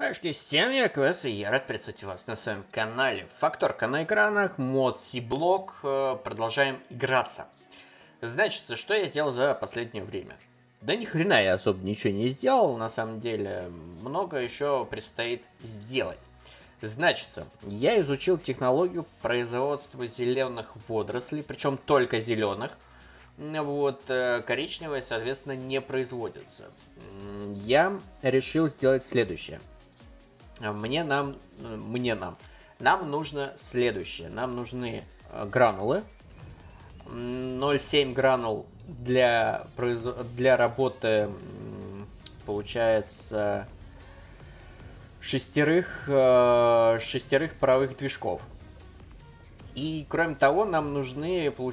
Ашки, всем я Квест, и я рад приветствовать вас на своем канале. Факторка на экранах, мод Сиблок, продолжаем играться. Значит, что я сделал за последнее время? Да ни хрена я особо ничего не сделал, на самом деле, много еще предстоит сделать. Значит, я изучил технологию производства зеленых водорослей, причем только зеленых. Вот, коричневые, соответственно, не производятся. Я решил сделать следующее. Нам нужно следующее. Нам нужны гранулы. 0,7 гранул для работы, получается, шестерых паровых движков. И кроме того, нам нужен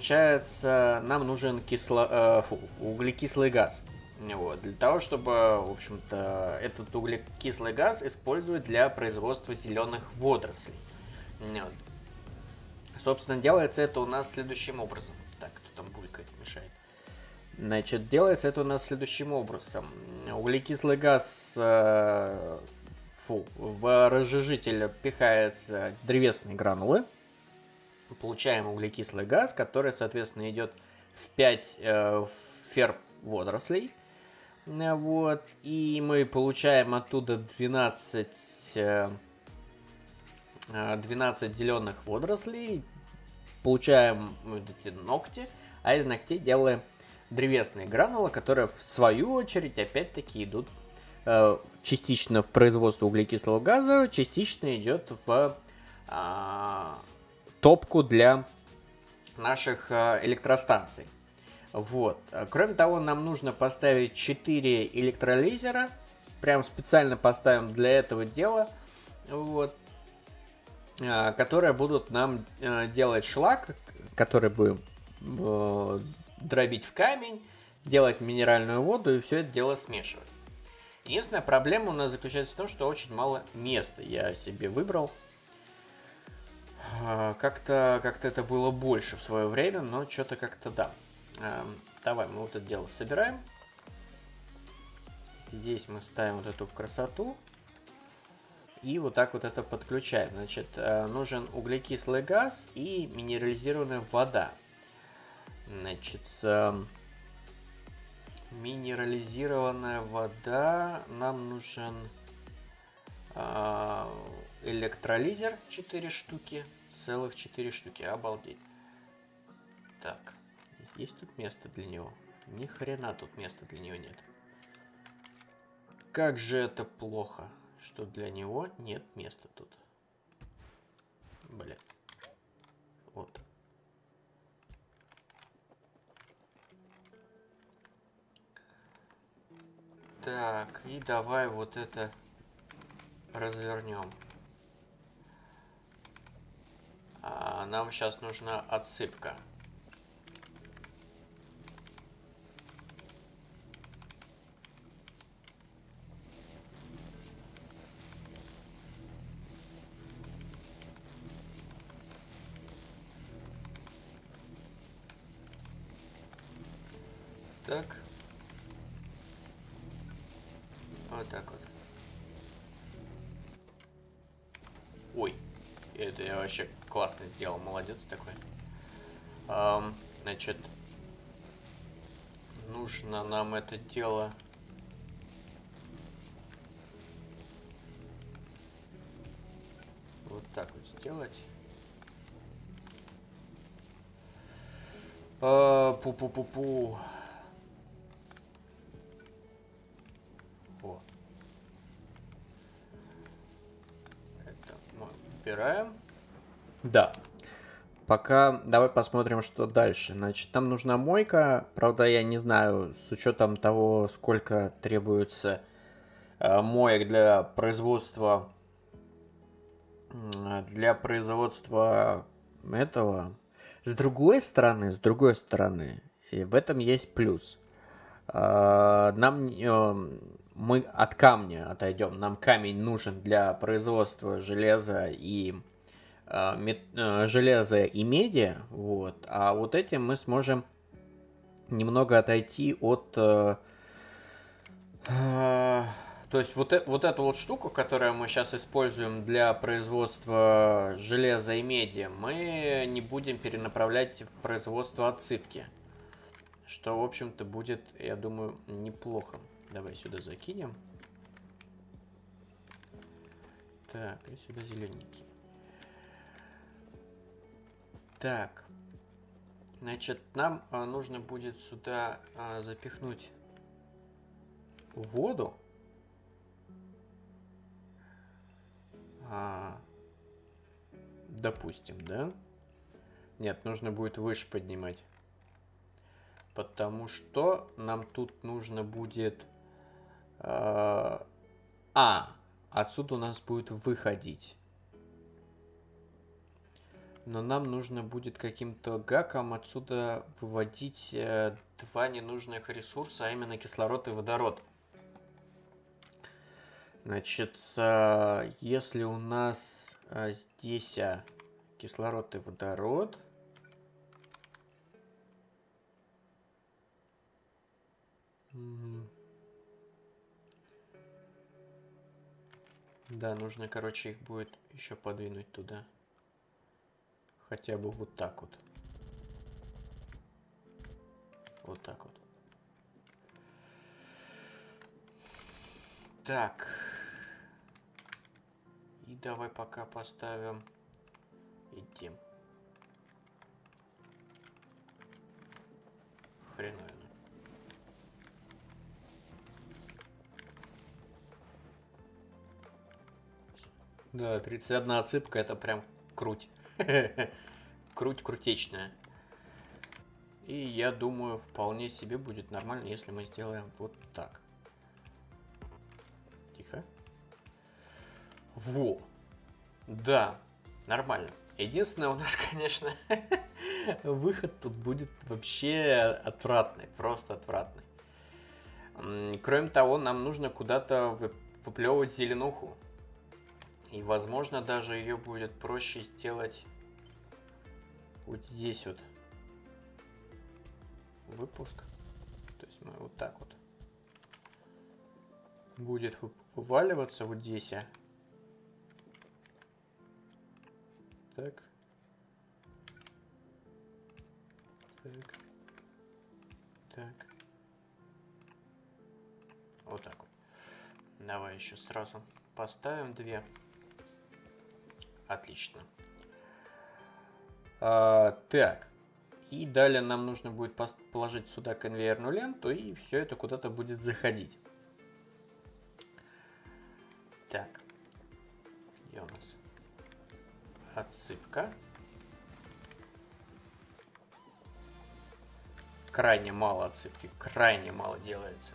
углекислый газ. Вот, для того, чтобы, в общем-то, этот углекислый газ использовать для производства зеленых водорослей. Вот. Собственно, делается это у нас следующим образом. Так, кто там булькает, мешает. Значит, делается это у нас следующим образом. Углекислый газ в разжижитель пихается древесные гранулы. Получаем углекислый газ, который, соответственно, идет в 5 ферм водорослей. Вот, и мы получаем оттуда 12 зеленых водорослей, получаем эти ногти, а из ногтей делаем древесные гранулы, которые в свою очередь опять-таки идут частично в производство углекислого газа, частично идет в топку для наших электростанций. Вот. Кроме того, нам нужно поставить 4 электролизера. Прям специально поставим для этого дела. Вот. Которые будут нам делать шлак, который будем дробить в камень, делать минеральную воду и все это дело смешивать. Единственная проблема у нас заключается в том, что очень мало места я себе выбрал. Как-то это было больше в свое время, но что-то как-то да. Давай мы вот это дело собираем. Здесь мы ставим вот эту красоту. И вот так вот это подключаем. Значит, нужен углекислый газ и минерализированная вода. Значит, минерализированная вода. Нам нужен электролизер 4 штуки. Целых 4 штуки. Обалдеть. Так. Есть тут место для него? Ни хрена тут места для него нет. Как же это плохо, что для него нет места тут. Блин. Вот. Так, и давай вот это развернем. Нам сейчас нужна отсыпка. Так. Вот так вот. Ой. Это я вообще классно сделал. Молодец такой. Значит. Нужно нам это дело... Вот так вот сделать. Пу-пу-пу-пу. Убираем. Да. Пока давай посмотрим, что дальше. Значит, нам нужна мойка. Правда, я не знаю, с учетом того, сколько требуется моек для производства этого. С другой стороны, и в этом есть плюс. Мы от камня отойдем. Нам камень нужен для производства железа и меди. Вот. А вот этим мы сможем немного отойти от То есть вот эту вот штуку, которую мы сейчас используем для производства железа и меди, мы не будем перенаправлять в производство отсыпки. Что, в общем-то, будет, я думаю, неплохо. Давай сюда закинем. Так, и сюда зелененький. Так. Значит, нам нужно будет сюда запихнуть воду. Допустим, да? Нет, нужно будет выше поднимать. Потому что нам тут нужно будет... отсюда у нас будет выходить. Но нам нужно будет каким-то гаком отсюда выводить два ненужных ресурса, а именно кислород и водород. Значит, если у нас здесь кислород и водород... Да, нужно, короче, их будет еще подвинуть туда. Хотя бы вот так вот. Вот так вот. Так. И давай пока поставим этим. Хреновина. Да, 31 отсыпка, это прям круть. Круть крутечная. И я думаю, вполне себе будет нормально, если мы сделаем вот так. Тихо. Во. Да, нормально. Единственное, у нас, конечно, выход тут будет вообще отвратный. Просто отвратный. Кроме того, нам нужно куда-то выплевывать зеленуху. И, возможно, даже ее будет проще сделать вот здесь вот. Выпуск. То есть мы вот так вот. Будет вываливаться вот здесь. Так. Так. Так. Вот так вот. Давай еще сразу поставим две. Отлично. Так. И далее нам нужно будет положить сюда конвейерную ленту, и все это куда-то будет заходить. Так. Где у нас? Отсыпка. Крайне мало отсыпки, крайне мало делается.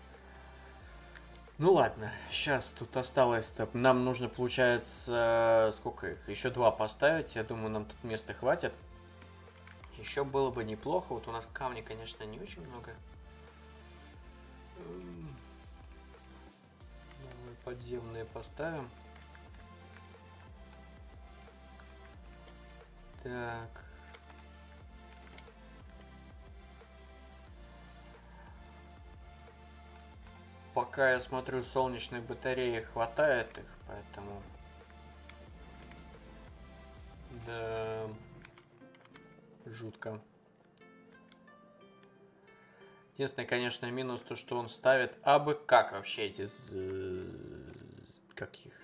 Ну ладно, сейчас тут осталось-то. Нам нужно, получается, сколько их? Еще два поставить. Я думаю, нам тут места хватит. Еще было бы неплохо. Вот у нас камней, конечно, не очень много. Давай подземные поставим. Так. Пока я смотрю, солнечной батареи хватает их, поэтому... Да... Жутко. Единственное, конечно, минус то, что он ставит абы как вообще эти... Как их?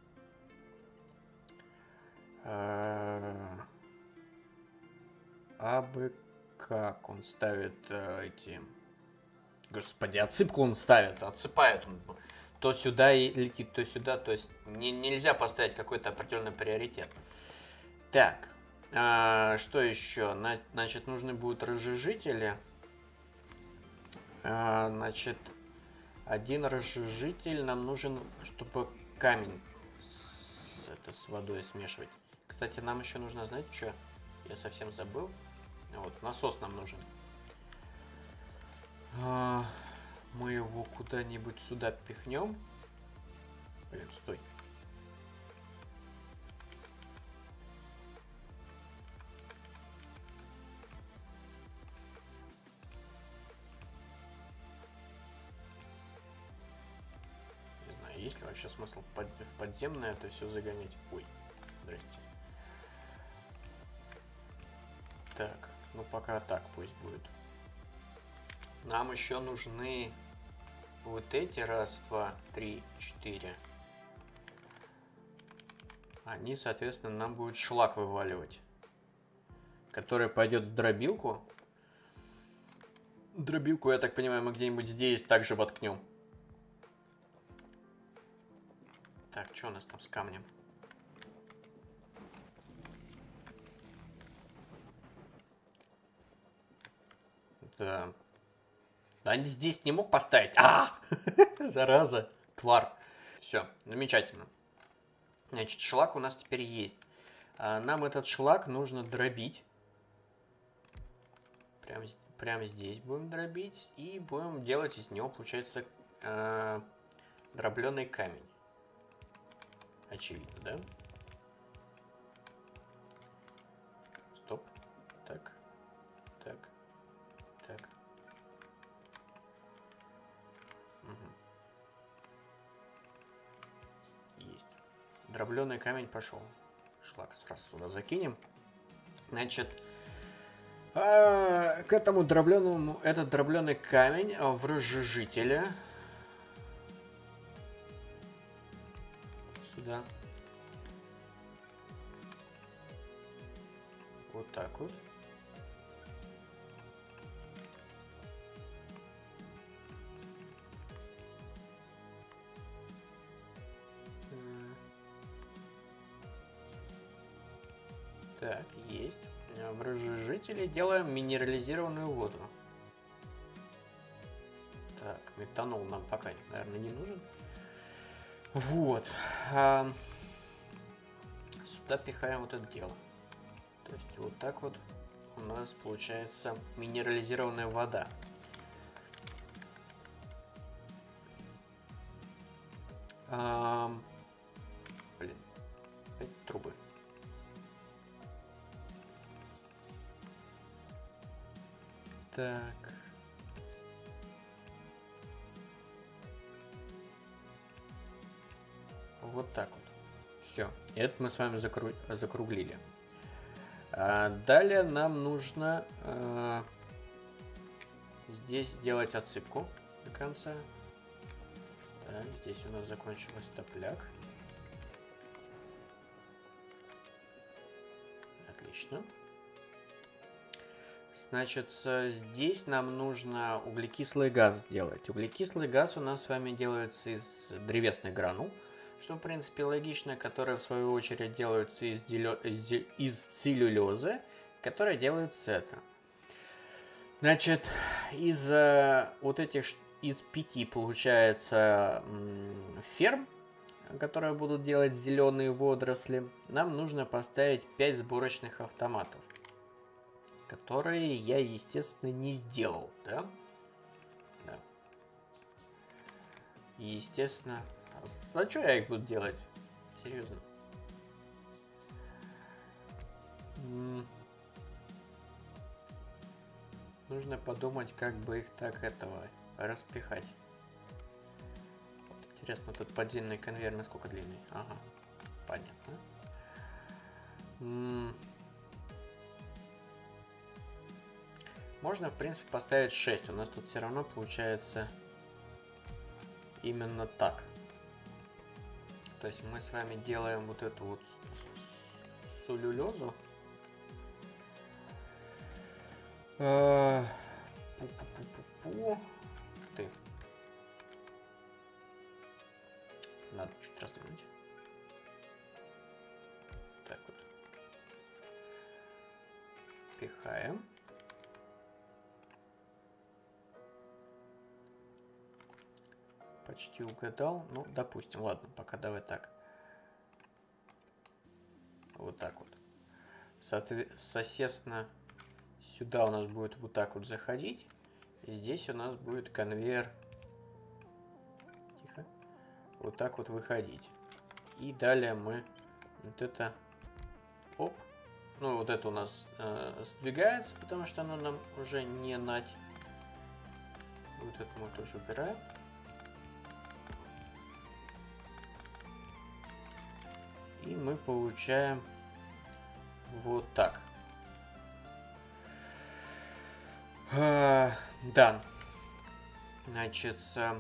Абы как он ставит эти... Господи, отсыпку он ставит, отсыпает он. То сюда и летит, то сюда. То есть нельзя поставить какой-то определенный приоритет. Так, что еще? Значит, нужны будут разжижители. Значит, один разжижитель нам нужен, чтобы камень с водой смешивать. Кстати, нам еще нужно, знаете, что? Я совсем забыл. Вот, насос нам нужен. Мы его куда-нибудь сюда пихнем. Блин, стой. есть ли вообще смысл в подземное это все загонять? Ой, здрасте. Так, ну пока так пусть будет. Нам еще нужны вот эти. Раз, два, три, четыре. Они, соответственно, нам будет шлак вываливать, который пойдет в дробилку. Дробилку, я так понимаю, мы где-нибудь здесь также воткнем. Так, что у нас там с камнем? Да. Да, здесь не мог поставить. Зараза. Тварь. Все, замечательно. Значит, шлак у нас теперь есть. Нам этот шлак нужно дробить. Прямо здесь будем дробить. И будем делать из него, получается, дробленый камень. Очевидно, да? Стоп. Так. Так. Так. Угу. Есть. Дробленый камень пошел. Шлак сразу сюда закинем. Значит, к этому дробленому, этот дробленый камень в разжижителе. Сюда. Вот так вот. Так, есть. В разжижителе делаем минерализированную воду. Так, метанол нам пока, наверное, не нужен. Вот. Сюда пихаем вот это дело. То есть вот так вот у нас получается минерализированная вода. Блин, опять трубы. Так. Вот так вот. Все. Это мы с вами закруглили. Далее нам нужно здесь сделать отсыпку до конца. Так, здесь у нас закончился топляк. Отлично. Значит, здесь нам нужно углекислый газ сделать. Углекислый газ у нас с вами делается из древесных гранул, что в принципе логично, которые в свою очередь делаются из целлюлезы, которая делается это. Значит, из вот этих, из 5 получается ферм, которые будут делать зеленые водоросли, нам нужно поставить 5 сборочных автоматов, которые я, естественно, не сделал, да? Да. И, естественно, за что я их буду делать? Серьезно. Нужно подумать, как бы их так этого распихать. Вот, интересно, тут подземный конвейер насколько длинный? Ага, понятно. Можно, в принципе, поставить 6. У нас тут все равно получается именно так. То есть мы с вами делаем вот эту вот целлюлезу. Ты. Надо чуть раздвинуть. Так вот. Пихаем. Почти угадал. Ну, допустим. Ладно, пока давай так. Вот так вот. Соответственно, сюда у нас будет вот так вот заходить. И здесь у нас будет конвейер. Тихо. Вот так вот выходить. И далее мы вот это... Оп. Ну, вот это у нас сдвигается, потому что оно нам уже не нать. Вот это мы тоже убираем. мы получаем вот так. Да. Значит,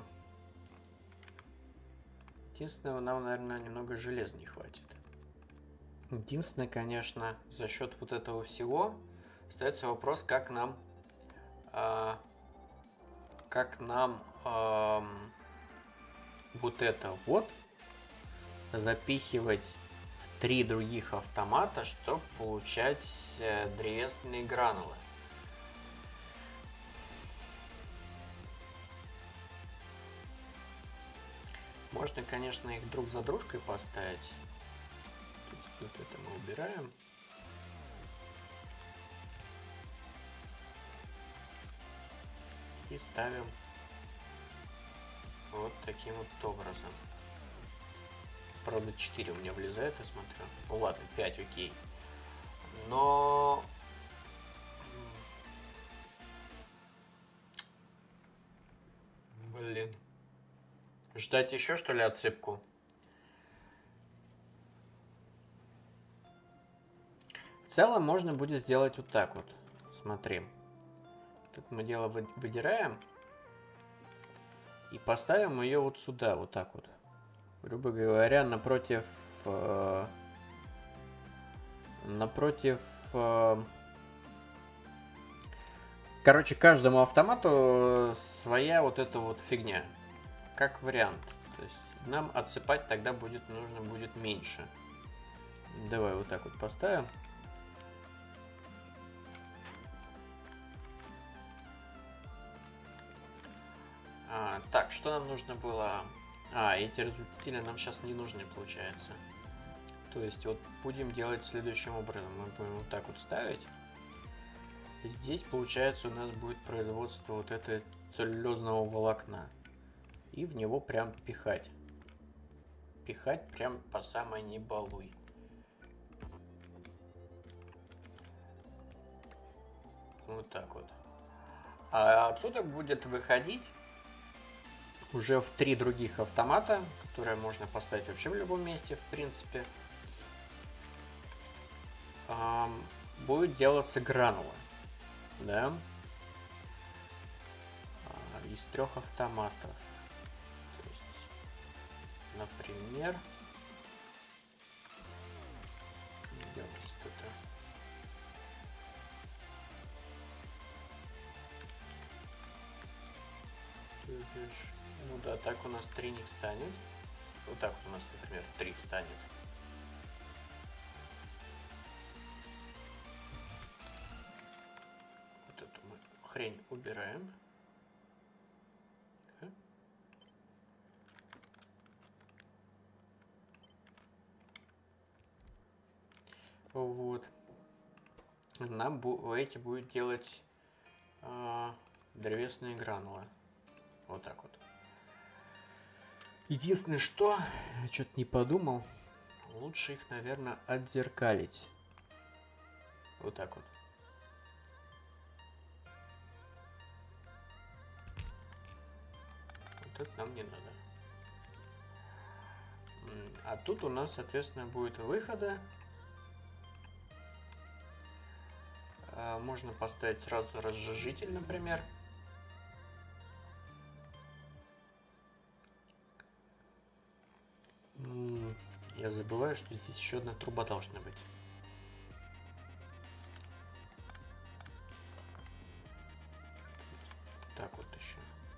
единственное, нам, наверное, немного железа не хватит. Единственное, конечно, за счет вот этого всего остается вопрос, как нам вот это вот запихивать в 3 других автомата, чтобы получать древесные гранулы. Можно, конечно, их друг за дружкой поставить. Вот это мы убираем. И ставим вот таким вот образом. Правда, 4 у меня влезает, я смотрю. Ну ладно, 5, окей. Но... Блин. Ждать еще, что ли, отсыпку? В целом можно будет сделать вот так вот. Смотри. Тут мы дело выдираем. И поставим ее вот сюда, вот так вот. Грубо говоря, напротив... Короче, каждому автомату своя вот эта вот фигня. Как вариант. То есть нам отсыпать тогда нужно будет меньше. Давай вот так вот поставим. Так, что нам нужно было? Эти разветвители нам сейчас не нужны, получается. То есть вот будем делать следующим образом. Мы будем вот так вот ставить. И здесь, получается, у нас будет производство вот этого целлюлозного волокна. И в него прям пихать. Пихать прям по самой не балуй. Вот так вот. А отсюда будет выходить уже в 3 других автомата, которые можно поставить вообще в любом месте, в принципе. Будет делаться гранула. Да? Из 3 автоматов. То есть, например, где у нас это? Ну да, так у нас 3 не встанет. Вот так вот у нас, например, 3 встанет. Вот эту мы хрень убираем. Вот. Нам эти будет делать древесные гранулы. Вот так вот. Единственное, что я что-то не подумал, лучше их, наверное, отзеркалить. Вот так вот. Вот это нам не надо. А тут у нас, соответственно, будет выхода. Можно поставить сразу разжижитель, например. Я забываю, что здесь еще одна труба должна быть. Так вот еще.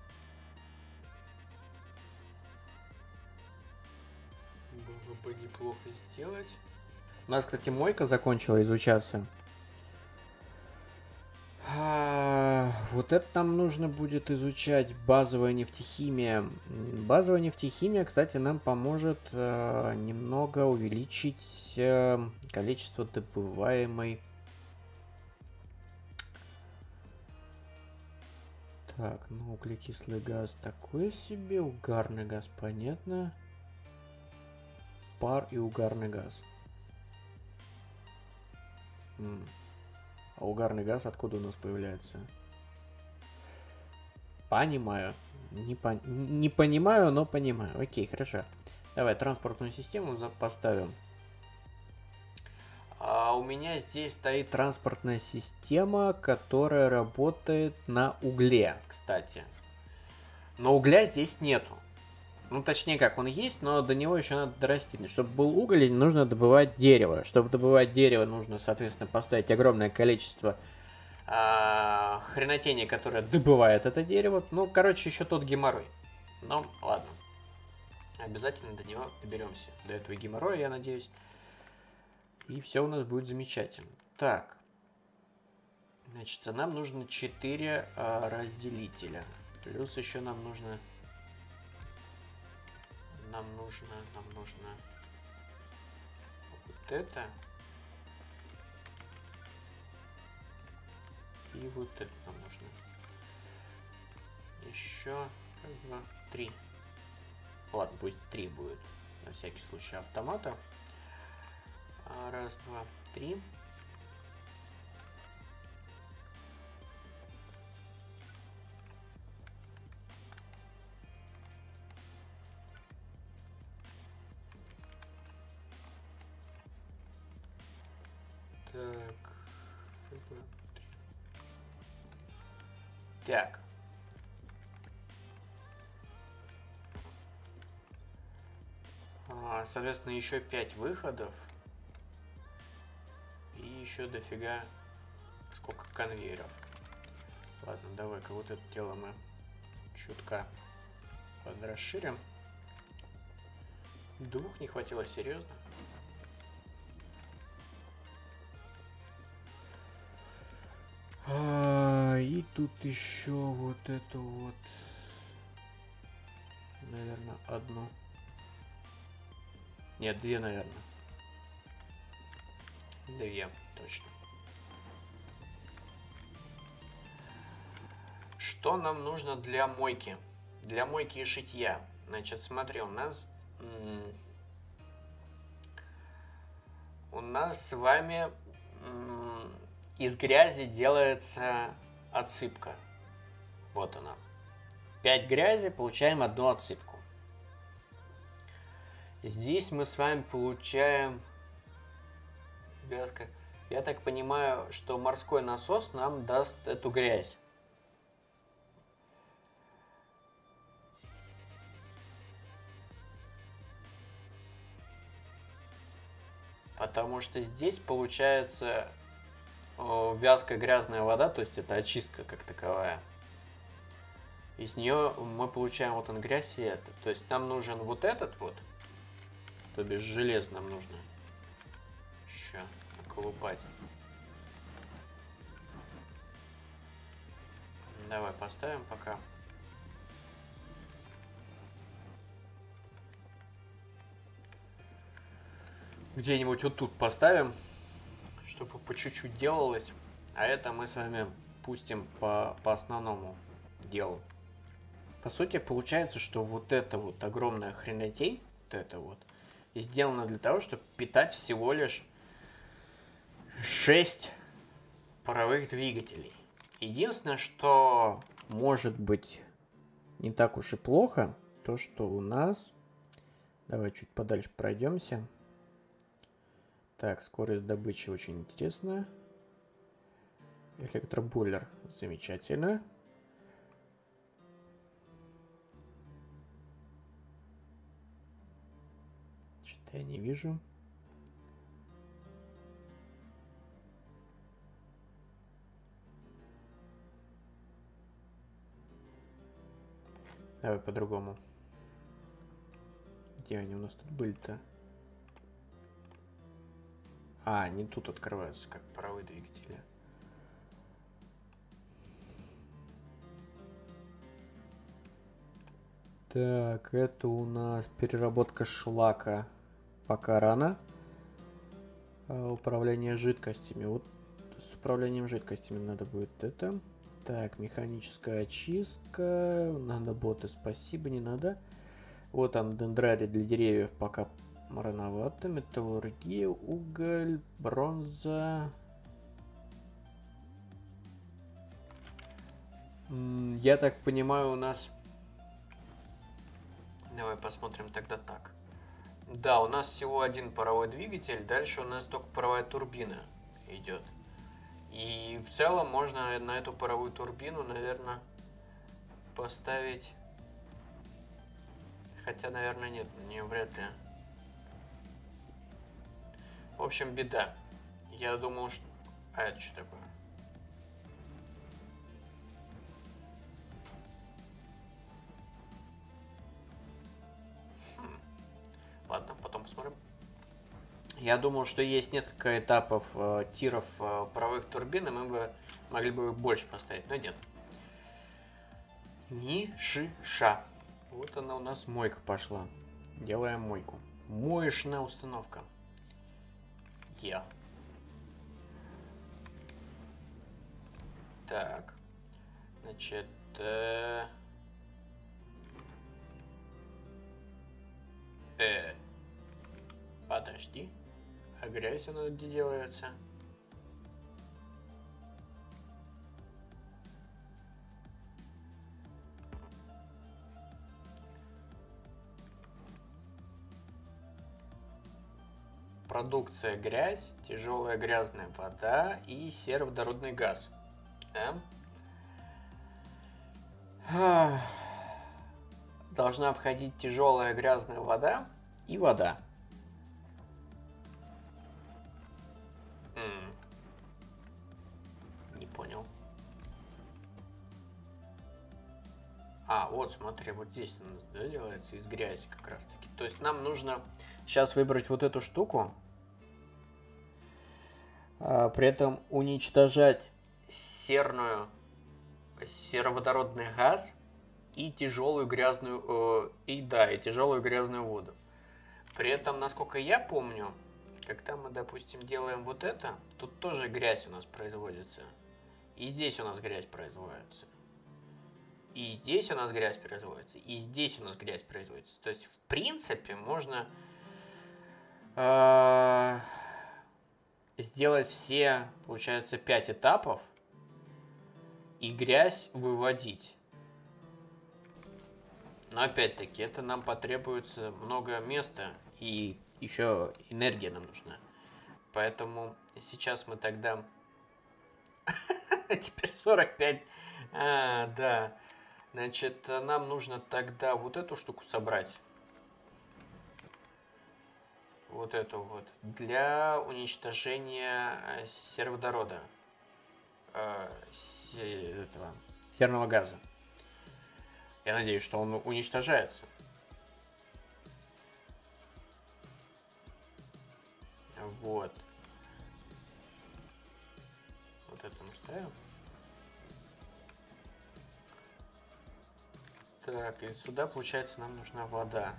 Было бы неплохо сделать. У нас, кстати, мойка закончила изучаться. Вот это нам нужно будет изучать. Базовая нефтехимия. Базовая нефтехимия, кстати, нам поможет немного увеличить количество добываемой. Так, ну углекислый газ такой себе. Угарный газ, понятно. Пар и угарный газ. А угарный газ откуда у нас появляется? Понимаю. Не понимаю, но понимаю. Окей, хорошо. Давай транспортную систему поставим. А у меня здесь стоит транспортная система, которая работает на угле, кстати. Но угля здесь нету. Ну, точнее, как он есть, но до него еще надо дорасти. Чтобы был уголь, нужно добывать дерево. Чтобы добывать дерево, нужно, соответственно, поставить огромное количество хренотения, которое добывает это дерево. Ну, короче, еще тот геморрой. Но, ладно. Обязательно до него доберемся. До этого геморроя, я надеюсь. И все у нас будет замечательно. Так. Значит, нам нужно 4 разделителя. Плюс еще нам нужно... Нам нужно вот это. И вот это нам нужно. Еще раз, два, 3. Ладно, пусть 3 будет. На всякий случай автомата. Раз, два, 3. Так. Раз, два, 3. Так. Соответственно, еще 5 выходов. И еще дофига сколько конвейеров. Ладно, давай-ка вот это дело мы чутка подрасширим. 2 не хватило, серьезно? И тут еще вот это вот, наверное, одну. Нет, 2, наверное. 2, точно. Что нам нужно для мойки? Для мойки и шитья. Значит, смотри, у нас с вами из грязи делается отсыпка. Вот она. 5 грязи, получаем 1 отсыпку. Здесь мы с вами получаем вязка. Я так понимаю, что морской насос нам даст эту грязь. Потому что здесь получается вязкая грязная вода, то есть это очистка как таковая. Из нее мы получаем вот он грязь и это. То есть нам нужен вот этот вот, то бишь желез нам нужно еще околупать. Давай поставим пока. Где-нибудь вот тут поставим, чтобы по чуть-чуть делалось. А это мы с вами пустим по основному делу. По сути, получается, что вот эта вот огромная хренотень, вот это вот, сделана для того, чтобы питать всего лишь 6 паровых двигателей. Единственное, что может быть не так уж и плохо, то, что у нас... Давай чуть подальше пройдемся. Так, скорость добычи очень интересная. Электробойлер. Замечательно. Что-то я не вижу. Давай по-другому. Где они у нас тут были-то? А, они тут открываются, как паровые двигатели. Так, это у нас переработка шлака. Пока рано. Управление жидкостями. Вот с управлением жидкостями надо будет это. Так, механическая очистка. Надо боты, спасибо, не надо. Вот там дендрарий для деревьев пока рановато. Металлургия, уголь, бронза. Я так понимаю, у нас... Давай посмотрим тогда так. Да, у нас всего один паровой двигатель, дальше у нас только паровая турбина идет. И в целом можно на эту паровую турбину, наверное, поставить... Хотя, наверное, нет, не вряд ли. В общем, беда. Я думал, что... А это что такое? Ладно, потом посмотрим. Я думал, что есть несколько этапов тиров паровых турбин, и мы бы могли бы больше поставить, но нет. Ни шиша. Вот она у нас мойка пошла. Делаем мойку. Моечная установка. Я. Так. Значит... Подожди. А грязь у нас где делается? Продукция грязь, тяжелая грязная вода и сероводородный газ. Да? Должна входить тяжелая грязная вода и вода. Не понял. А, вот смотри, вот здесь он, да, делается из грязи как раз таки. То есть нам нужно сейчас выбрать вот эту штуку. При этом уничтожать сероводородный газ и тяжелую грязную и тяжелую грязную воду. При этом, насколько я помню, когда мы, допустим, делаем вот это, тут тоже грязь у нас производится. И здесь у нас грязь производится. И здесь у нас грязь производится. И здесь у нас грязь производится. То есть, в принципе, можно сделать все, получается, 5 этапов и грязь выводить. Но опять-таки, это нам потребуется много места и еще энергия нам нужна. Поэтому сейчас мы тогда... Теперь 45. Да. Значит, нам нужно тогда вот эту штуку собрать. Вот эту вот. Для уничтожения сероводорода. Серного газа. Я надеюсь, что он уничтожается. Вот. Вот это мы ставим. Так, и сюда, получается, нам нужна вода.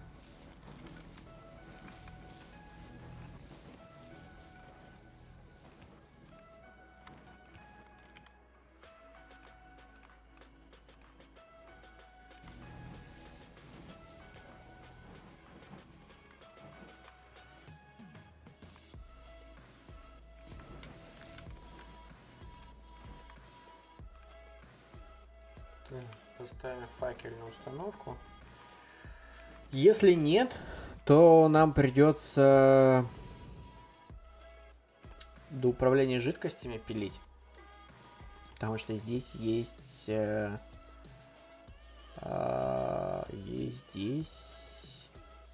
Поставим факельную установку. Если нет, то нам придется до управления жидкостями пилить. Потому что здесь есть... есть здесь...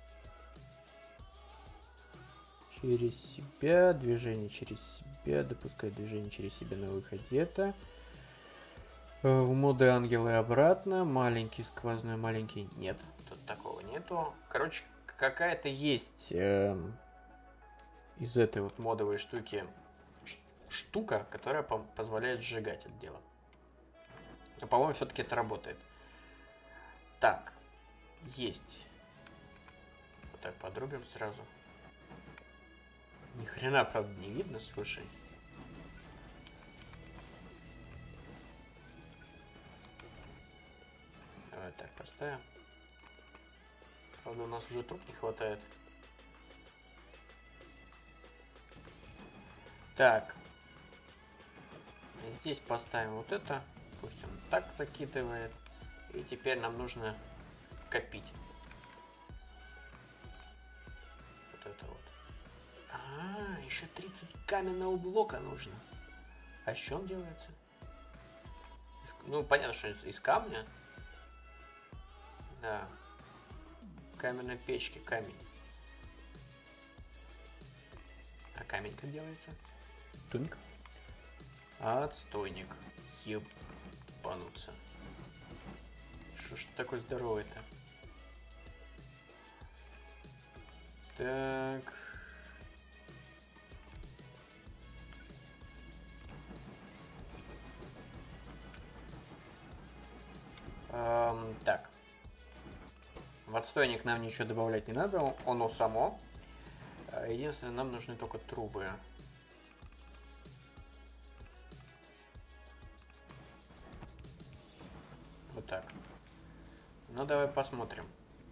Через себя, движение через себя, допускать движение через себя на выходе. Это... В моды ангелы обратно. Маленький сквозной, маленький. Нет, тут такого нету. Короче, какая-то есть из этой вот модовой штуки штука, которая позволяет сжигать это дело. Но, по-моему, все-таки это работает. Так, есть. Вот так подрубим сразу. Ни хрена, правда, не видно, слушай. Давай так поставим. Правда, у нас уже труб не хватает. Так. Здесь поставим вот это. Пусть он так закидывает. И теперь нам нужно копить. еще 30 каменного блока нужно. А с чем делается? Ну, понятно, что из камня. Да. Каменной печки, камень. А камень как делается? Туник. Отстойник. Ебануться. Что ж такой здоровый-то? Так. Так. В отстойник нам ничего добавлять не надо, оно само. Единственное, нам нужны только трубы. Вот так. Ну, давай посмотрим.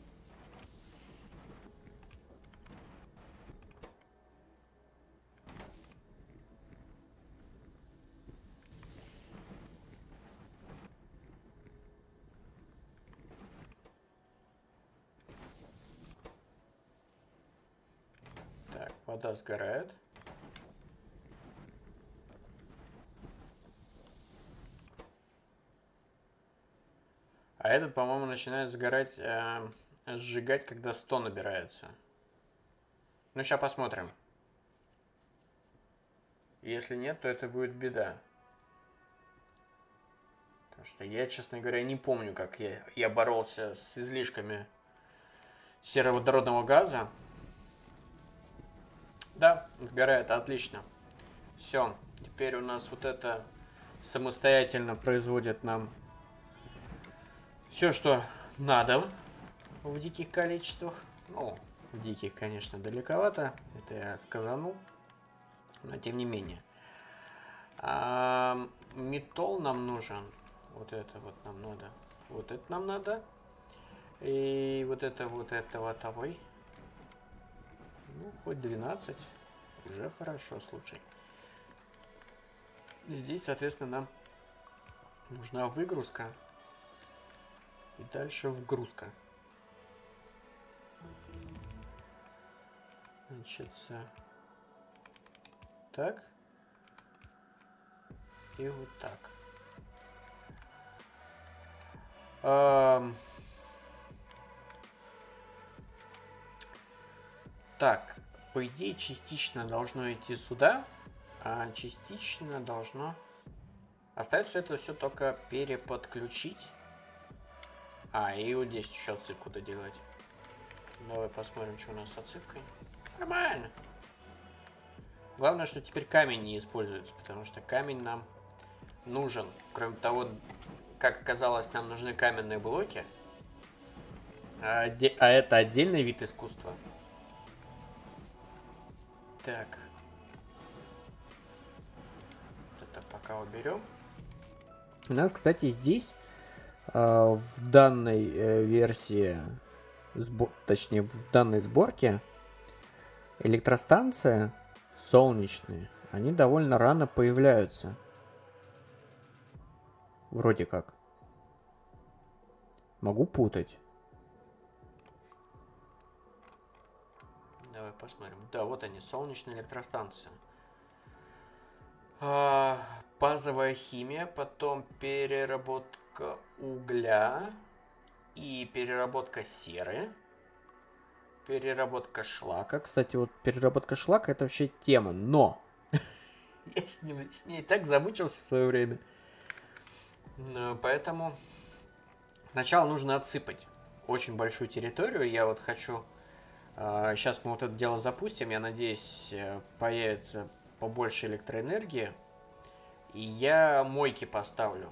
Так, вода сгорает. А этот, по-моему, начинает сгорать, сжигать, когда 100 набирается. Ну, сейчас посмотрим. Если нет, то это будет беда. Потому что я, честно говоря, не помню, как я боролся с излишками сероводородного газа. Да, сгорает, отлично. Все, теперь у нас вот это самостоятельно производит нам все, что надо в диких количествах. Ну, в диких, конечно, далековато. Это я сказанул. Но тем не менее. Металл нам нужен. Вот это вот нам надо. Вот это нам надо. И вот это ватовой. Ну, хоть 12. Уже хорошо, слушай. Здесь, соответственно, нам нужна выгрузка. И дальше вгрузка. Значит, так. И вот так. Так, по идее, частично должно идти сюда, а частично должно... Остается это все только переподключить. И вот здесь еще отсыпку доделать. Давай посмотрим, что у нас с отсыпкой. Нормально. Главное, что теперь камень не используется, потому что камень нам нужен. Кроме того, как оказалось, нам нужны каменные блоки. А это отдельный вид искусства. Так. Это пока уберем. У нас, кстати, здесь в данной версии, точнее в данной сборке, электростанции солнечные, они довольно рано появляются. Вроде как. Могу путать. Давай посмотрим. Да, вот они, солнечные электростанции. Базовая химия, потом переработка угля и переработка серы, переработка шлака. Кстати, вот переработка шлака — это вообще тема, но я с ней так замучился в свое время. Поэтому сначала нужно отсыпать очень большую территорию. Я вот хочу... Сейчас мы вот это дело запустим. Я надеюсь, появится побольше электроэнергии. И я мойки поставлю.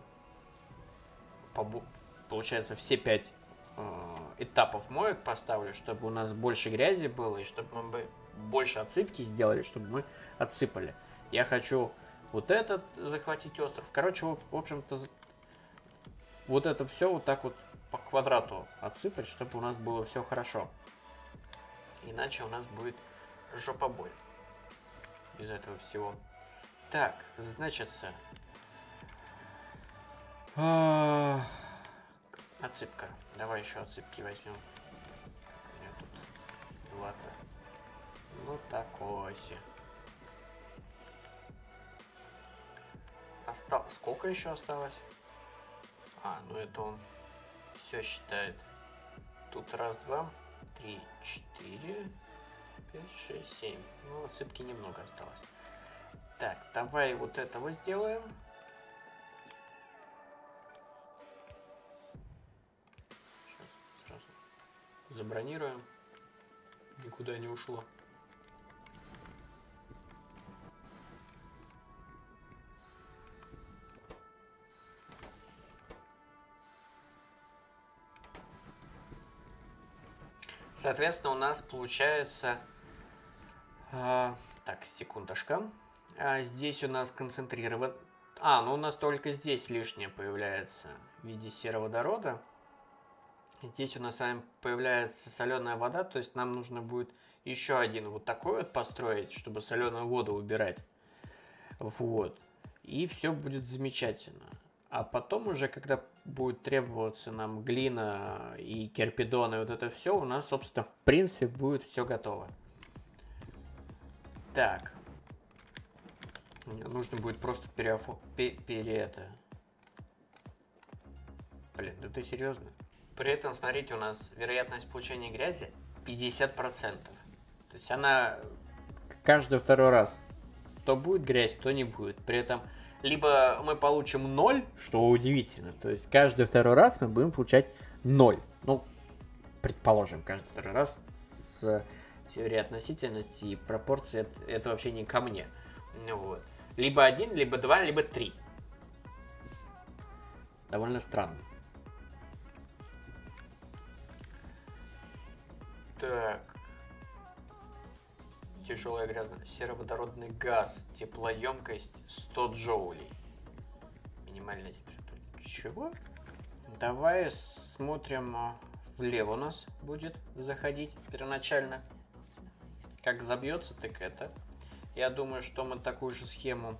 Получается, все 5 этапов моек поставлю, чтобы у нас больше грязи было, и чтобы мы больше отсыпки сделали, чтобы мы отсыпали. Я хочу вот этот захватить остров. Короче, в общем-то, вот это все вот так вот по квадрату отсыпать, чтобы у нас было все хорошо. Иначе у нас будет жопобой из этого всего. Так, значит, отсыпка. Давай еще отсыпки возьмем. У меня тут дела-то. Ну, такое себе. Сколько еще осталось? Ну это он все считает. Тут раз, два, три, четыре, пять, шесть, семь. Ну, отсыпки немного осталось. Так, давай вот этого сделаем. Сейчас, сразу забронируем. Никуда не ушло. Соответственно, у нас получается... так, секундочка. Здесь у нас концентрирован... ну у нас только здесь лишнее появляется в виде сероводорода. Здесь у нас с вами появляется соленая вода, то есть нам нужно будет еще один вот такой вот построить, чтобы соленую воду убирать. Вот. И все будет замечательно. А потом уже, когда будет требоваться нам глина и кирпидон и вот это все, у нас, собственно, в принципе, будет все готово. Так. Мне нужно будет просто Блин, да ты серьезно? При этом, смотрите, у нас вероятность получения грязи 50%. То есть она каждый второй раз то будет грязь, то не будет. При этом либо мы получим 0, что удивительно. То есть каждый второй раз мы будем получать 0. Ну, предположим, каждый второй раз с теорией относительности и пропорции это вообще не ко мне. Вот. Либо 1, либо 2, либо 3. Довольно странно. Так. Тяжелая грязная. Сероводородный газ. Теплоемкость 100 джоулей. Минимальная температура. Чего? Давай смотрим. Влево у нас будет заходить первоначально. Как забьется, так это. Я думаю, что мы такую же схему...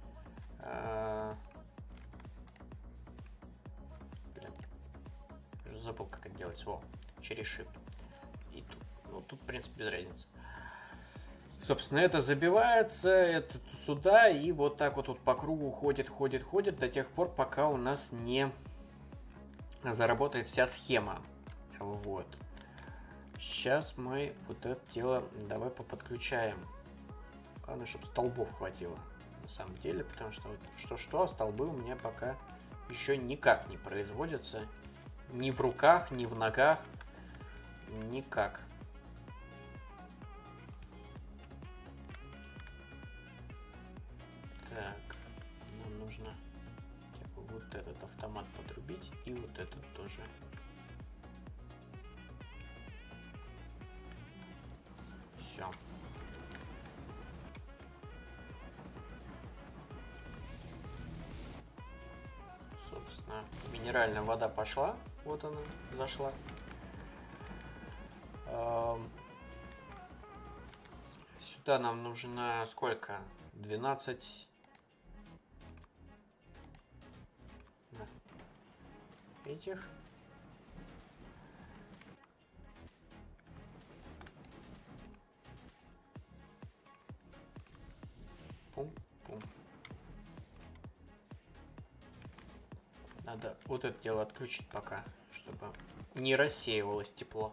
Блин. Забыл, как это делать. Во. Через Shift. И тут. Ну, тут, в принципе, без разницы. Собственно, это забивается, это сюда, и вот так вот по кругу ходит до тех пор, пока у нас не заработает вся схема. Вот. Сейчас мы вот это дело давай поподключаем. Главное, чтобы столбов хватило, на самом деле, потому что что-что, а столбы у меня пока еще никак не производятся. Ни в руках, ни в ногах. Никак. Так, нам нужно вот этот автомат подрубить и вот этот тоже. Все. Собственно, минеральная вода пошла. Вот она зашла. Сюда нам нужно сколько? 12 этих. Пум-пум. Надо вот это дело отключить пока, чтобы не рассеивалось тепло.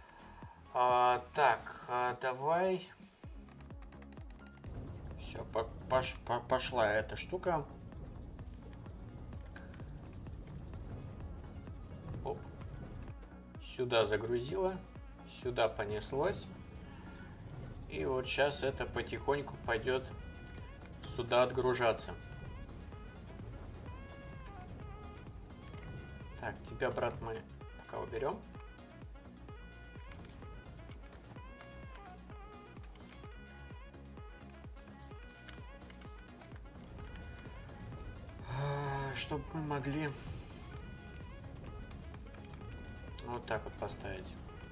Так, давай. Все, пошла эта штука. Оп. Сюда загрузила, сюда понеслось. И вот сейчас это потихоньку пойдет сюда отгружаться. Так, тебя, брат, мы пока уберем. Чтобы мы могли вот так вот поставить.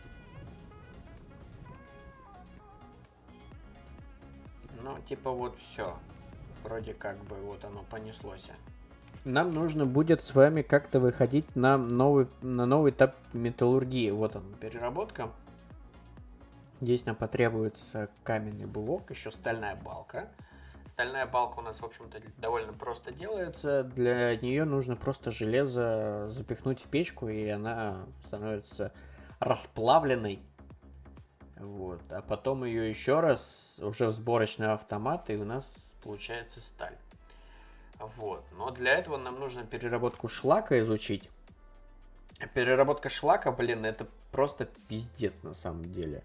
Ну, типа вот все. Вроде как бы вот оно понеслось. Нам нужно будет с вами как-то выходить на новый этап металлургии. Вот он, переработка. Здесь нам потребуется каменный блок, еще стальная балка. Стальная балка у нас, в общем-то, довольно просто делается. Для нее нужно просто железо запихнуть в печку, и она становится расплавленной. Вот. А потом ее еще раз уже в сборочный автомат, и у нас получается сталь. Вот. Но для этого нам нужно переработку шлака изучить. Переработка шлака, блин, это просто пиздец на самом деле.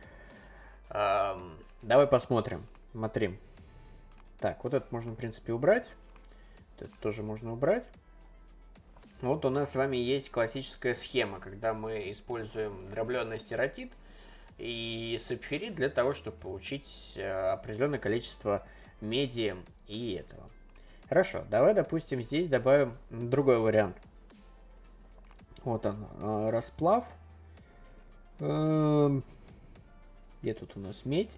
Давай посмотрим. Смотри. Так, вот это можно, в принципе, убрать. Это тоже можно убрать. Вот у нас с вами есть классическая схема, когда мы используем дробленый стиротит и сапфирит для того, чтобы получить определенное количество меди и этого. Хорошо, давай, допустим, здесь добавим другой вариант. Вот он, расплав. Где тут у нас медь?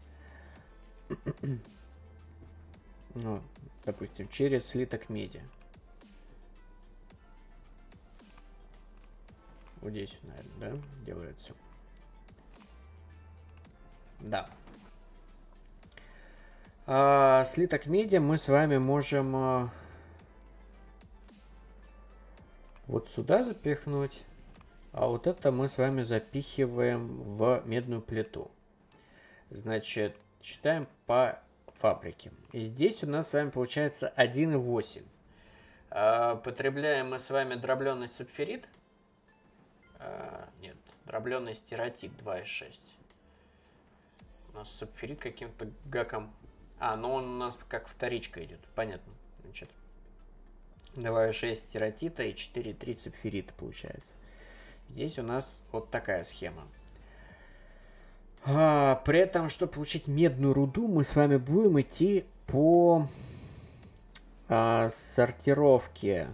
Ну, допустим, через слиток меди. Вот здесь, наверное, да, делается. Да. Слиток меди мы с вами можем вот сюда запихнуть. А вот это мы с вами запихиваем в медную плиту. Значит, читаем по фабрике. И здесь у нас с вами получается 1,8. Потребляем мы с вами дробленый сапфирит. Нет, дробленый стиротит 2,6. У нас сапфирит каким-то гаком. Ну он у нас как вторичка идет. Понятно. Значит, 2,6 стиротита и 4,3 сапфирита получается. Здесь у нас вот такая схема. При этом, чтобы получить медную руду, мы с вами будем идти по сортировке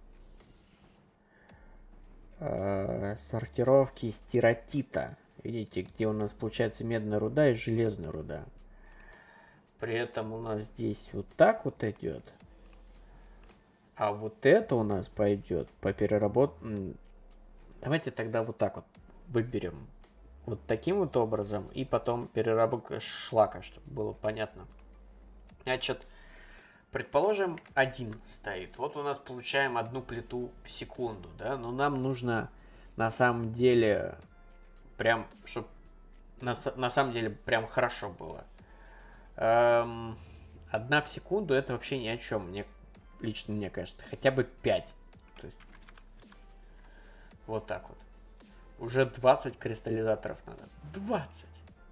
стиротита. Видите, где у нас получается медная руда и железная руда. При этом у нас здесь вот так вот идет. А вот это у нас пойдет по переработке. Давайте тогда вот так вот выберем. Вот таким вот образом. И потом переработка шлака, чтобы было понятно. Значит, предположим, 1 стоит. Вот у нас получаем 1 плиту в секунду, да? Но нам нужно на самом деле прям, чтобы на самом деле прям хорошо было. 1 в секунду это вообще ни о чем. Лично мне кажется, хотя бы 5. То есть, вот так вот. Уже 20 кристаллизаторов надо. 20!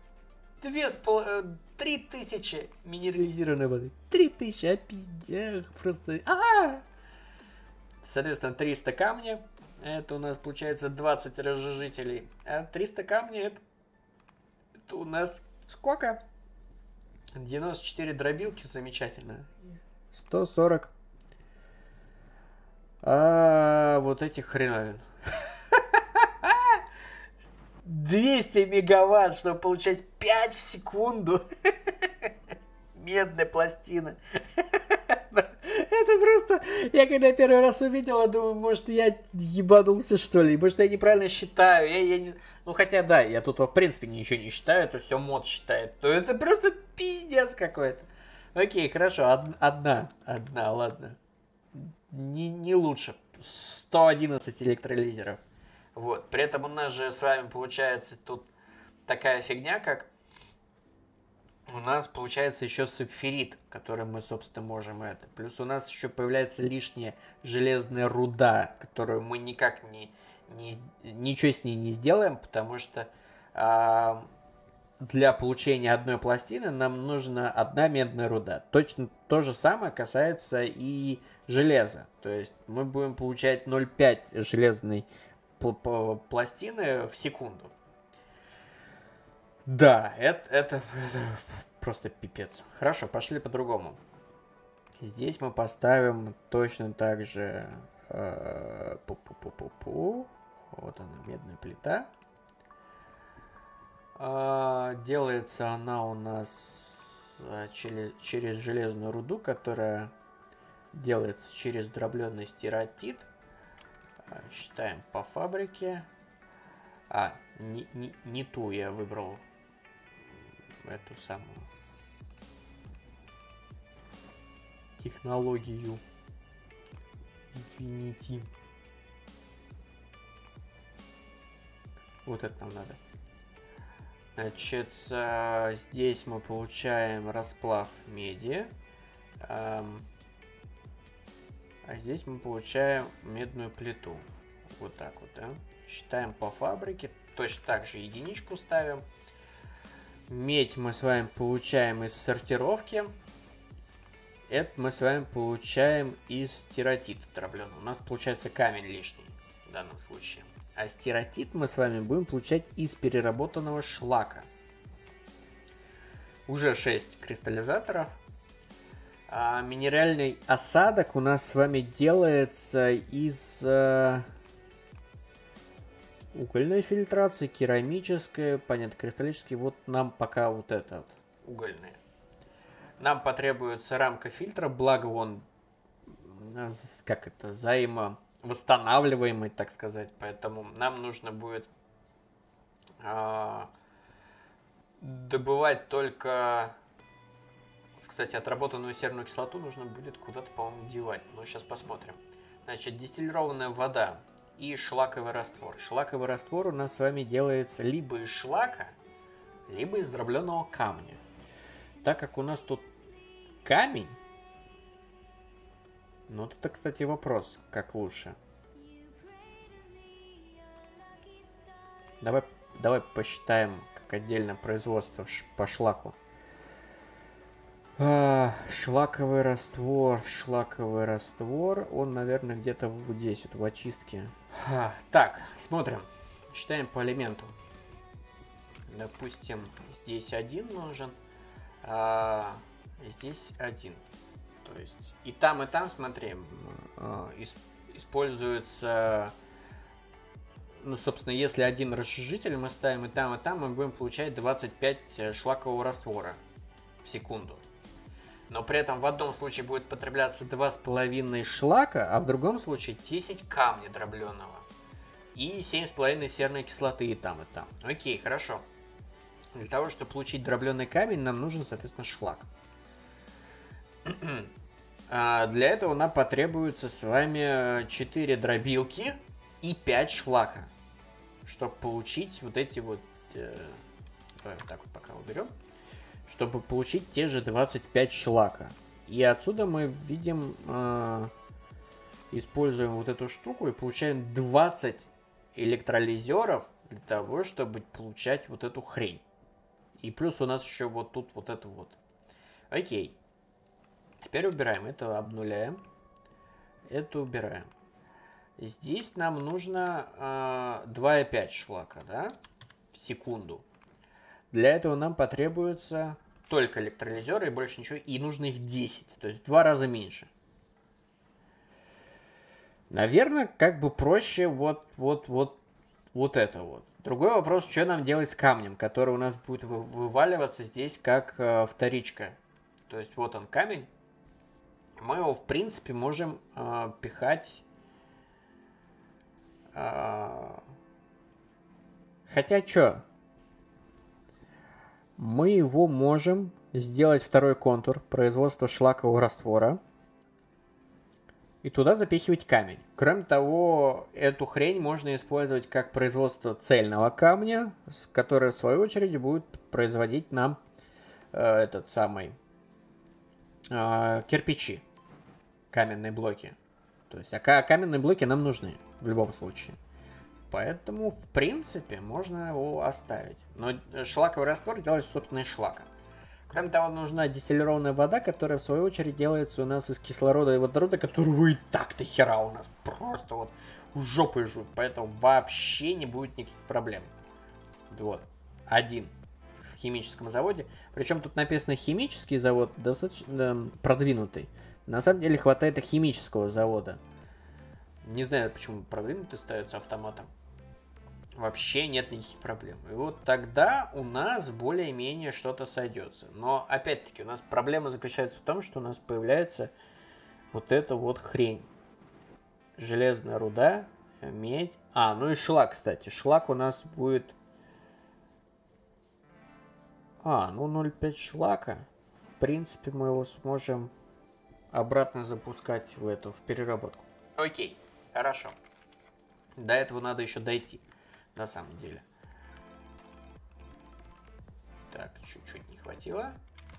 3000 минерализированной воды. 3000, а пиздец, просто... Соответственно, 300 камня. Это у нас получается 20 разжижителей. А 300 камня это у нас сколько? 94 дробилки, замечательно. 140. Вот этих хреновин. 200 мегаватт, чтобы получать 5 в секунду. Медная пластина. Это просто... Я когда первый раз увидел, думаю, может, я ебанулся, что ли? Может, я неправильно считаю. Ну, хотя, да, я тут, в принципе, ничего не считаю. Это все мод считает. То это просто пиздец какой-то. Окей, хорошо. Одна, ладно. Не лучше. 111 электролизеров. Вот. При этом у нас же с вами получается тут такая фигня, как у нас получается еще сапфирит, который мы, собственно, можем это. Плюс у нас еще появляется лишняя железная руда, которую мы никак ничего с ней не сделаем, потому что для получения одной пластины нам нужна 1 медная руда. Точно то же самое касается и железа. То есть мы будем получать 0,5 железной пластины в секунду. Да, это просто пипец. Хорошо, пошли по-другому. Здесь мы поставим точно так же... Вот она, медная плита. Делается она у нас через железную руду, которая делается через дробленый стиротит. Считаем по фабрике. Не ту я выбрал. Эту самую. технологию. Извините. Вот это нам надо. Значит, здесь мы получаем расплав меди. А здесь мы получаем медную плиту. Вот так вот, да. Считаем по фабрике. Точно так же единичку ставим. Медь мы с вами получаем из сортировки. Это мы с вами получаем из стиротита дробленого. У нас получается камень лишний в данном случае. А стиротит мы с вами будем получать из переработанного шлака. Уже 6 кристаллизаторов. А минеральный осадок у нас с вами делается из угольной фильтрации, керамической, понятно, кристаллической. Вот нам пока вот этот угольный. Нам потребуется рамка фильтра, благо он, как это, взаимовосстанавливаемый, так сказать. Поэтому нам нужно будет добывать только... Кстати, отработанную серную кислоту нужно будет куда-то, по-моему, девать. Но сейчас посмотрим. Значит, дистиллированная вода и шлаковый раствор. Шлаковый раствор у нас с вами делается либо из шлака, либо из дробленого камня. Так как у нас тут камень, ну это, кстати, вопрос, как лучше. Давай посчитаем, как отдельно производство по шлаку. Шлаковый раствор, он, наверное, где-то вот здесь, вот в очистке. Так, смотрим, считаем по элементу. Допустим, здесь 1 нужен, здесь 1. То есть и там, смотри, используется... Ну, собственно, если один расширитель мы ставим и там, мы будем получать 25 шлакового раствора в секунду. Но при этом в одном случае будет потребляться 2,5 шлака, а в другом случае 10 камня дробленого. И 7,5 серной кислоты и там, и там. Окей, хорошо. Для того, чтобы получить дробленый камень, нам нужен, соответственно, шлак. Для этого нам потребуется с вами 4 дробилки и 5 шлака, чтобы получить вот эти вот... Давай вот так вот пока уберем. Чтобы получить те же 25 шлака. И отсюда мы видим, используем вот эту штуку и получаем 20 электролизеров для того, чтобы получать вот эту хрень. И плюс у нас еще вот тут вот это вот. Окей. Теперь убираем. Это обнуляем. Это убираем. Здесь нам нужно 2,5 шлака, да? В секунду. Для этого нам потребуется только электролизеры и больше ничего. И нужно их 10. То есть в 2 раза меньше. Наверное, как бы проще вот это вот. Другой вопрос, что нам делать с камнем, который у нас будет вываливаться здесь как вторичка. То есть вот он камень. Мы его, в принципе, можем пихать... Хотя что? Мы его можем сделать второй контур производства шлакового раствора. И туда запихивать камень. Кроме того, эту хрень можно использовать как производство цельного камня, который в свою очередь будет производить нам этот самый кирпичи, каменные блоки. То есть, каменные блоки нам нужны в любом случае. Поэтому, в принципе, можно его оставить. Но шлаковый раствор делается, собственно, из шлака. Кроме того, нужна дистиллированная вода, которая, в свою очередь, делается у нас из кислорода и водорода, которого и так-то хера у нас просто вот жопой жут. Поэтому вообще не будет никаких проблем. Вот. Один в химическом заводе. Причем тут написано химический завод, достаточно продвинутый. На самом деле хватает и химического завода. Не знаю, почему продвинутый ставится автоматом. Вообще нет никаких проблем. И вот тогда у нас более-менее что-то сойдется. Но, опять-таки, у нас проблема заключается в том, что у нас появляется вот эта вот хрень. Железная руда, медь. Ну и шлак, кстати. Шлак у нас будет... 0,5 шлака. В принципе, мы его сможем обратно запускать в эту, в переработку. Окей, хорошо. До этого надо еще дойти, на самом деле. Так, чуть-чуть не хватило.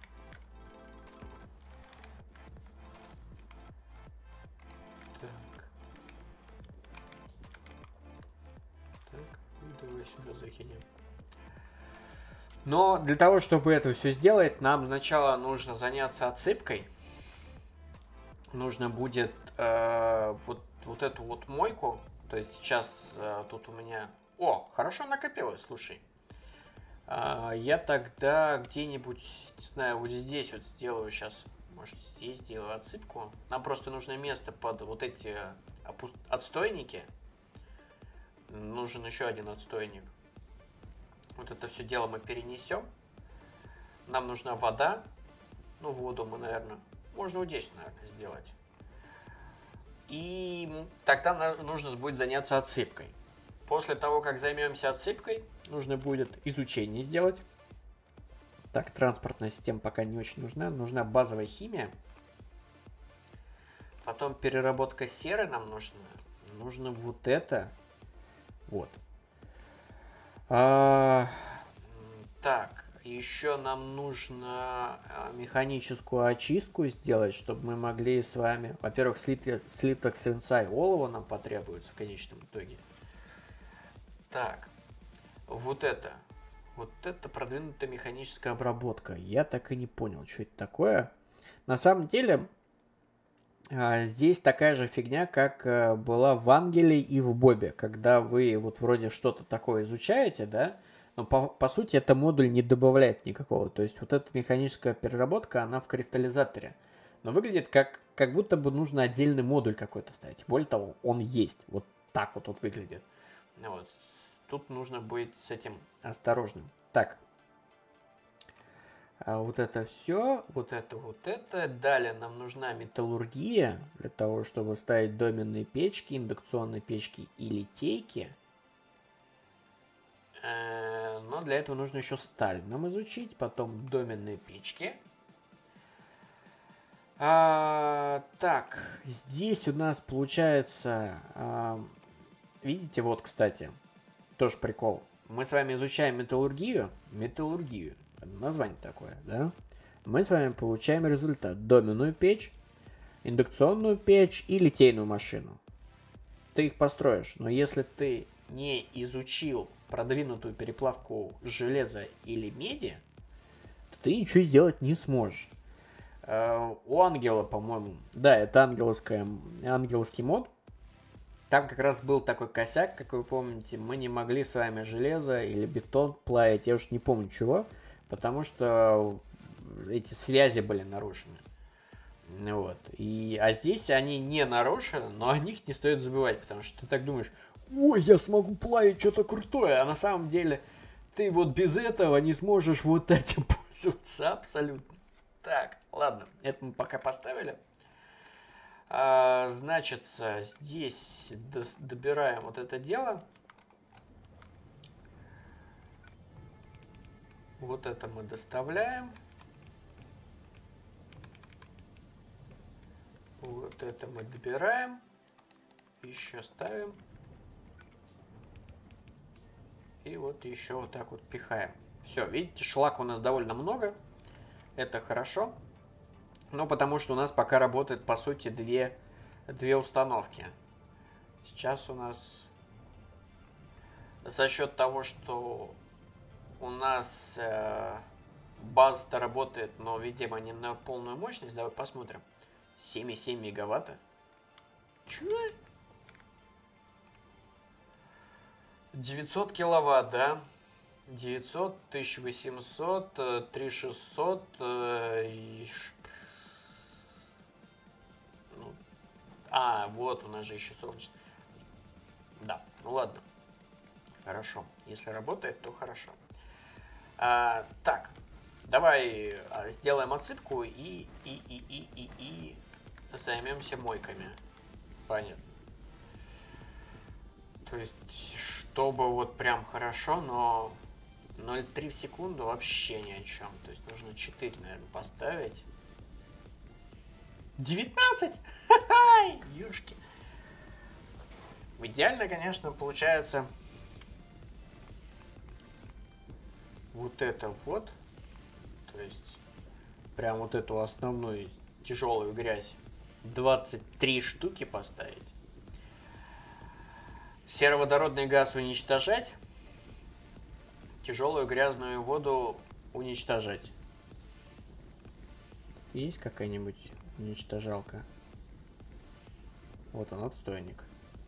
Так. Так, давай сюда закинем. Но для того, чтобы это все сделать, нам сначала нужно заняться отсыпкой. Нужно будет вот эту вот мойку. То есть сейчас тут у меня... О, хорошо накопилось, слушай. Я тогда где-нибудь, не знаю, вот здесь вот сделаю сейчас. Может, здесь сделаю отсыпку. Нам просто нужно место под вот эти отстойники. Нужен еще один отстойник. Вот это все дело мы перенесем. Нам нужна вода. Ну, воду мы, наверное, можно вот здесь, наверное, сделать. И тогда нужно будет заняться отсыпкой. После того, как займемся отсыпкой, нужно будет изучение сделать. Так, транспортная система пока не очень нужна. Нужна базовая химия. Потом переработка серы нам нужна. Нужно вот это. Вот. Так, еще нам нужно механическую очистку сделать, чтобы мы могли с вами... Во-первых, слиток свинца и олова нам потребуется в конечном итоге. Так, вот это продвинутая механическая обработка. Я так и не понял, что это такое. На самом деле, здесь такая же фигня, как была в Ангеле и в Бобе. Когда вы вот вроде что-то такое изучаете, да, но по сути это модуль не добавляет никакого. То есть вот эта механическая переработка, она в кристаллизаторе. Но выглядит как будто бы нужно отдельный модуль какой-то ставить. Более того, он есть. Вот так вот он выглядит. Вот. Тут нужно быть с этим осторожным. Так. Вот это все. Вот это. Далее нам нужна металлургия. Для того, чтобы ставить доменные печки, индукционные печки и литейки. Но для этого нужно еще сталь нам изучить. Потом доменные печки. Так. Здесь у нас получается... видите, вот, кстати... Тоже прикол. Мы с вами изучаем металлургию. Название такое, да? Мы с вами получаем результат. Доменную печь, индукционную печь и литейную машину. Ты их построишь. Но если ты не изучил продвинутую переплавку железа или меди, то ты ничего сделать не сможешь. У Ангела, по-моему... Да, это ангелский мод. Там как раз был такой косяк, как вы помните, мы не могли с вами железо или бетон плавить, я уж не помню чего, потому что эти связи были нарушены. Вот. А здесь они не нарушены, но о них не стоит забывать, потому что ты так думаешь, ой, я смогу плавить что-то крутое, а на самом деле ты вот без этого не сможешь вот этим пользоваться абсолютно. Так, ладно, это мы пока поставили. Значит, здесь добираем вот это дело. Вот это мы доставляем. Вот это мы добираем. Еще ставим. И вот еще вот так вот пихаем. Все, видите, шлака у нас довольно много. Это хорошо. Ну, потому что у нас пока работает, по сути, две установки. Сейчас у нас за счет того, что у нас база-то работает, но, видимо, не на полную мощность. Давай посмотрим. 7,7 мегаватта. Чего? 900 киловатт, да? 900, 1800, 3600. Вот у нас же еще солнечный. Да, ну ладно. Хорошо. Если работает, то хорошо. Так, давай сделаем отсыпку и займемся мойками. Понятно. То есть, чтобы вот прям хорошо, но 0,3 в секунду вообще ни о чем. То есть нужно 4, наверное, поставить. 19? Ха-ха, юшки. Идеально, конечно, получается вот это вот. То есть прям вот эту основную тяжелую грязь 23 штуки поставить. Сероводородный газ уничтожать. Тяжелую грязную воду уничтожать. Есть какая-нибудь уничтожалка? Вот он, отстойник.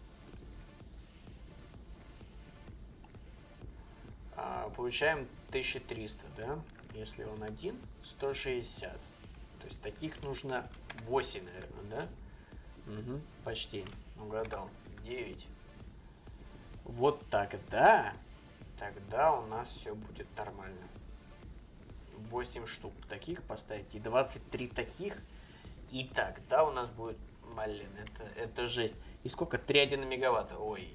Получаем 1300, да? Если он один, 160. То есть таких нужно 8, наверное, да? Угу, почти. Угадал. 9. Вот тогда у нас все будет нормально. 8 штук таких поставить и 23 таких. И тогда у нас будет, блин, это жесть. И сколько? 3,1 мегаватта. Ой.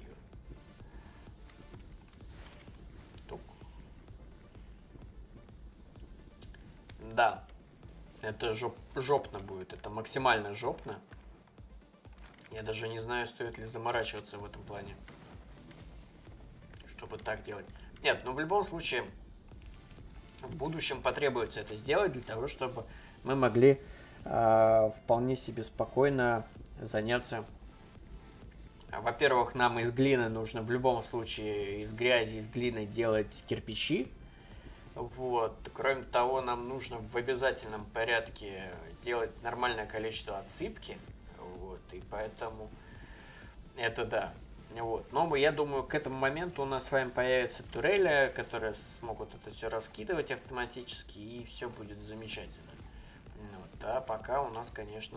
Да. Это жопно будет. Это максимально жопно. Я даже не знаю, стоит ли заморачиваться в этом плане. Чтобы так делать. Нет, ну в любом случае, в будущем потребуется это сделать для того, чтобы мы могли вполне себе спокойно заняться. Во-первых, нам из глины нужно в любом случае, из грязи, из глины делать кирпичи. Вот. Кроме того, нам нужно в обязательном порядке делать нормальное количество отсыпки. Вот. И поэтому это да. Вот. Но я думаю, к этому моменту у нас с вами появятся турели, которые смогут это все раскидывать автоматически, и все будет замечательно. Вот. А пока у нас, конечно,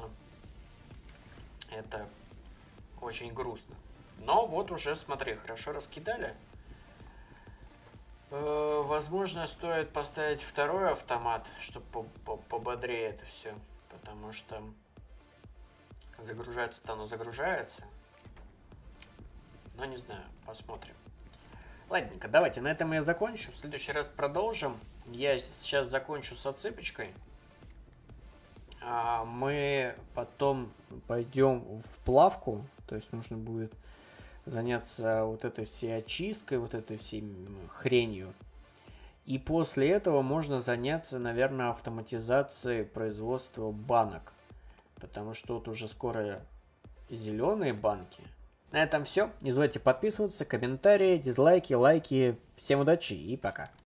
это очень грустно. Но вот уже, смотри, хорошо раскидали. Возможно, стоит поставить второй автомат, чтобы пободрее это все. Потому что загружается-то оно загружается. Но не знаю, посмотрим. Ладненько, давайте на этом я закончу. В следующий раз продолжим. Я сейчас закончу с отсыпочкой. Мы потом пойдем в плавку. То есть нужно будет заняться вот этой всей очисткой, вот этой всей хренью. И после этого можно заняться, наверное, автоматизацией производства банок. Потому что вот уже скоро зеленые банки. На этом все. Не забывайте подписываться, комментарии, дизлайки, лайки. Всем удачи и пока.